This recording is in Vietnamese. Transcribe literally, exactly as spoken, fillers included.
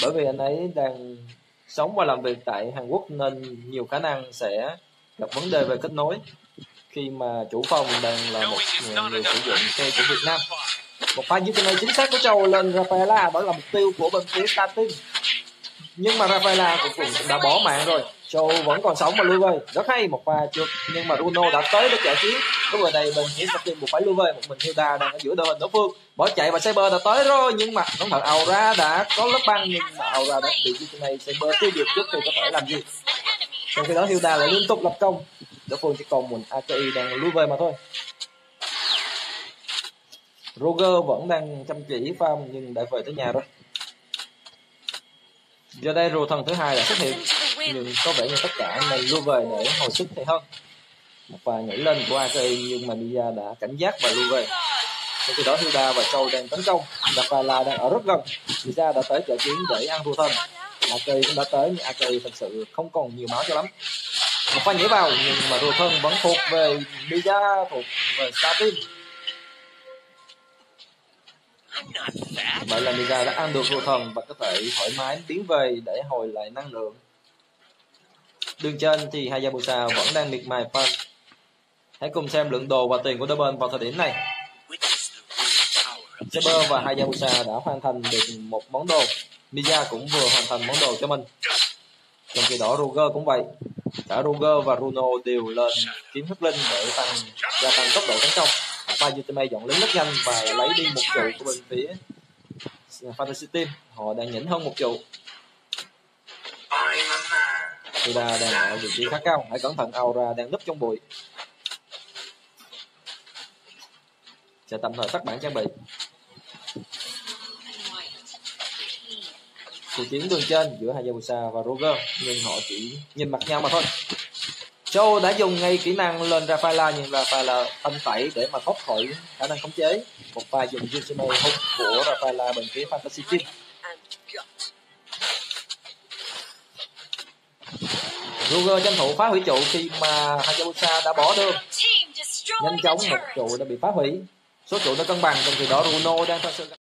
Bởi vì anh ấy đang sống và làm việc tại Hàn Quốc nên nhiều khả năng sẽ gặp vấn đề về kết nối khi mà chủ phòng đang là một người sử dụng xe của Việt Nam. Một pha dứt này chính xác của Châu lên Rafaela, đó là mục tiêu của bên phía Star Team. Nhưng mà Rafaela cuối cùng cũng đã bỏ mạng rồi. Châu vẫn còn sống mà lui về. Rất hay, một pha trượt nhưng mà Bruno đã tới để trợ chiến. Lúc ở đây bên phía Star Team buộc phải lui về. Một mình Hilda đang ở giữa đội hình đối phương. Bỏ chạy và Saber đã tới rồi, nhưng mà cẩn thận Aura đã có lớp băng, nhưng mà Aura đã bị như thế này. Saber tiêu diệt trước khi có thể làm gì. Trong khi đó Hilda lại liên tục lập công. Đối phương chỉ còn một a ca i đang lui về mà thôi. Roger vẫn đang chăm chỉ farm nhưng đã về tới nhà rồi. Giờ đây rùa thần thứ hai đã xuất hiện, nhưng có vẻ như tất cả nên lui về để hồi sức thì hơn. Một pha nhảy lên của a ca i nhưng mà Mia đã cảnh giác và lui về. Trong khi đó Hilda và Châu đang tấn công. Rafaela đang ở rất gần. Mia đã tới trợ chiến để ăn rùa thần. a ca i cũng đã tới nhưng a ca i thật sự không còn nhiều máu cho lắm. Một pha nhảy vào nhưng mà rùa thân vẫn thuộc về Mia, thuộc về Star Team. Vậy là Mira đã ăn được rùa thần và có thể thoải mái tiến về để hồi lại năng lượng. Đường trên thì Hayabusa vẫn đang miệt mài fan. Hãy cùng xem lượng đồ và tiền của đôi bên vào thời điểm này. Saber và Hayabusa đã hoàn thành được một món đồ. Mia cũng vừa hoàn thành món đồ cho mình. Trong khi đó Roger cũng vậy. Cả Roger và Bruno đều lên kiếm huyết linh để tăng gia tăng tốc độ tấn công. Pha Yutame dọn lính rất nhanh và lấy đi một trụ của bên phía Fantasy Team. Họ đang nhỉnh hơn một trụ. Hilda đang ở vị trí khá cao. Hãy cẩn thận, Aura đang núp trong bụi. Sẽ tạm thời tắt bảng trang bị. Cuộc chiến đường trên giữa Hayabusa và Roger, nhưng họ chỉ nhìn mặt nhau mà thôi. Châu đã dùng ngay kỹ năng lên Rafaela, nhưng Rafaela phanh tẩy để mà thoát khỏi khả năng khống chế. Một pha dùng Yusume hút của Rafaela bên phía Fantasy Team. Roger tranh thủ phá hủy trụ khi mà Hayabusa đã bỏ đường. Nhanh chóng một trụ đã bị phá hủy. Số trụ đã cân bằng, trong khi đó Bruno đang thật sự